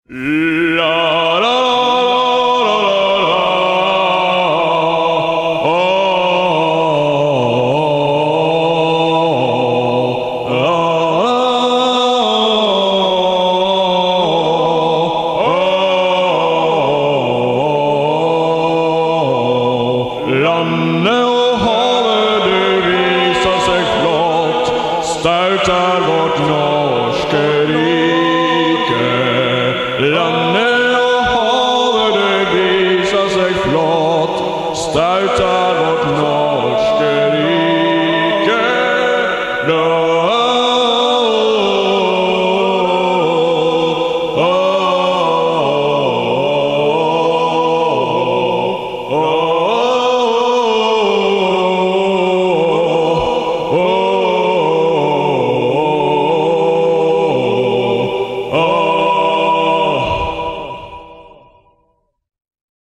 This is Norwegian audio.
La la Landet og havet, det viser seg flott, staut er vårt norske rike.